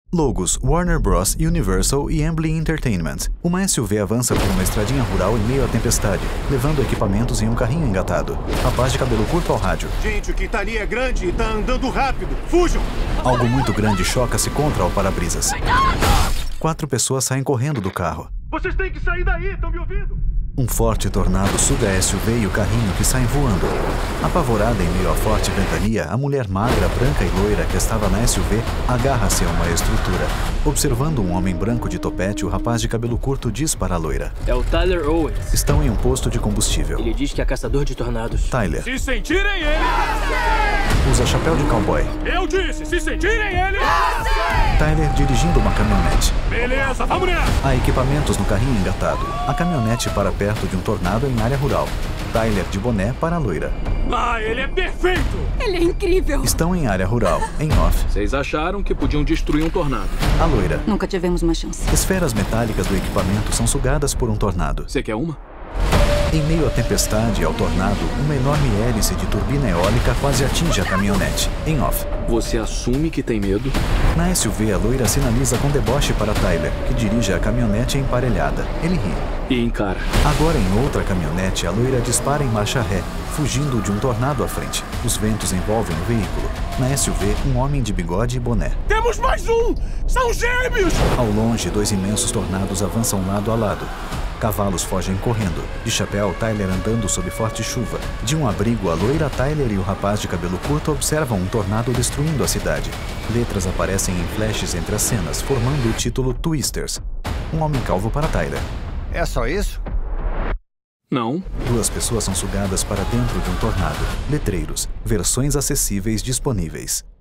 Logos: Warner Bros., Universal e Amblin Entertainment. Uma SUV avança por uma estradinha rural em meio à tempestade, levando equipamentos em um carrinho engatado. Rapaz de cabelo curto ao rádio. Gente, o que tá ali é grande e tá andando rápido. Fujam! Algo muito grande choca-se contra o para-brisas. 4 pessoas saem correndo do carro. Vocês têm que sair daí, estão me ouvindo? Um forte tornado suga a SUV e o carrinho que saem voando. Apavorada em meio à forte ventania, a mulher magra, branca e loira que estava na SUV agarra-se a uma estrutura. Observando um homem branco de topete, o rapaz de cabelo curto diz para a loira. É o Tyler Owens. Estão em um posto de combustível. Ele diz que é caçador de tornados. Tyler Se sentirem ele... usa chapéu de cowboy. Eu disse, se sentirem ele... Tyler dirigindo uma caminhonete. Beleza, vamos nessa! Há equipamentos no carrinho engatado. A caminhonete para perto de um tornado em área rural. Tyler de boné para a loira. Ah, ele é perfeito! Ele é incrível! Estão em área rural, em off. Vocês acharam que podiam destruir um tornado. A loira. Nunca tivemos uma chance. Esferas metálicas do equipamento são sugadas por um tornado. Você quer uma? Em meio à tempestade e ao tornado, uma enorme hélice de turbina eólica quase atinge a caminhonete. Em off. Você assume que tem medo? Na SUV, a loira sinaliza com deboche para Tyler, que dirige a caminhonete emparelhada. Ele ri. E encara. Agora, em outra caminhonete, a loira dispara em marcha ré, fugindo de um tornado à frente. Os ventos envolvem o veículo. Na SUV, um homem de bigode e boné. Temos mais um! São gêmeos! Ao longe, 2 imensos tornados avançam lado a lado. Cavalos fogem correndo. De chapéu, Tyler andando sob forte chuva. De um abrigo, a loira, Tyler e o rapaz de cabelo curto observam um tornado destruindo a cidade. Letras aparecem em flashes entre as cenas, formando o título Twisters. Um homem calvo para Tyler. É só isso? Não. 2 pessoas são sugadas para dentro de um tornado. Letreiros. Versões acessíveis disponíveis.